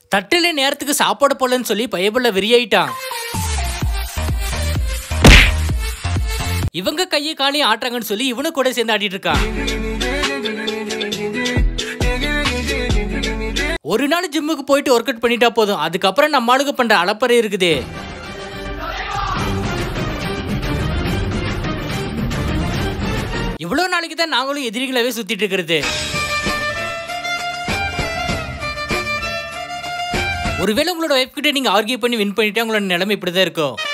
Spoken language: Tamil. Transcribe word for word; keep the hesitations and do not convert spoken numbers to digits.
தட்டிலே நேரத்துக்கு சாப்பாடு போலன்னு சொல்லி பயபுள்ள வெறியாயிட்டான். இவங்க கையை காலையும் ஆட்டுறாங்கன்னு சொல்லி இவனு கூட சேர்ந்து ஆடிட்டு இருக்கான். ஒரு நாள் ஜிம்முக்கு போயிட்டு ஒர்க் அவுட் பண்ணிட்டா போதும், அதுக்கப்புறம் நம்ம ஆளுங்க பண்ற அலப்பறை இருக்குதே. இவ்வளவு நாளைக்கு தான் நாங்களும் எதிரிகளாவே சுத்திட்டு இருக்கிறது. ஒருவேளை உங்களோட வைஃப் கிட்ட நீங்க ஆர்கியூ பண்ணி வின் பண்ணிட்டா உங்களோட நிலைமை இப்படிதான் இருக்கும்.